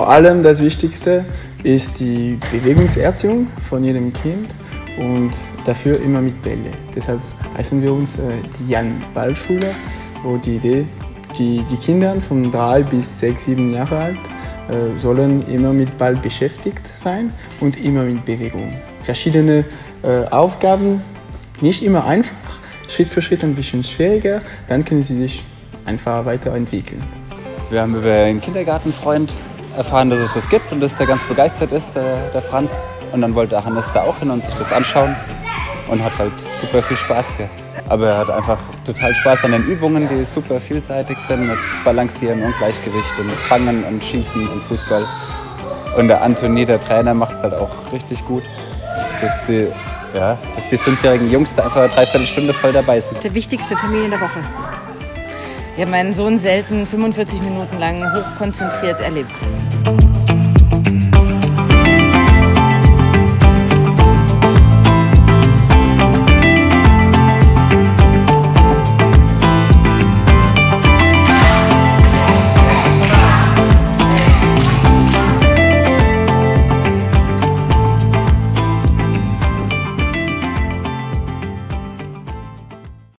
vor allem das Wichtigste ist die Bewegungserziehung von jedem Kind und dafür immer mit Bälle. Deshalb heißen wir uns die Jan-Ball-Schule, wo die Idee, die Kinder von 3 bis 6, 7 Jahre alt sollen immer mit Ball beschäftigt sein und immer mit Bewegung. Verschiedene Aufgaben, nicht immer einfach, Schritt für Schritt ein bisschen schwieriger, dann können sie sich einfach weiterentwickeln. Wir haben über einen Kindergartenfreund erfahren, dass es das gibt und dass der ganz begeistert ist, der Franz. Und dann wollte Hannes da auch hin und sich das anschauen und hat halt super viel Spaß hier. Aber er hat einfach total Spaß an den Übungen, die super vielseitig sind, mit Balancieren und Gleichgewicht und Fangen und Schießen und Fußball. Und der Anthony, der Trainer, macht es halt auch richtig gut, dass die 5-jährigen Jungs da einfach 3/4 Stunde voll dabei sind. Der wichtigste Termin in der Woche. Ich habe meinen Sohn selten 45 Minuten lang hochkonzentriert erlebt.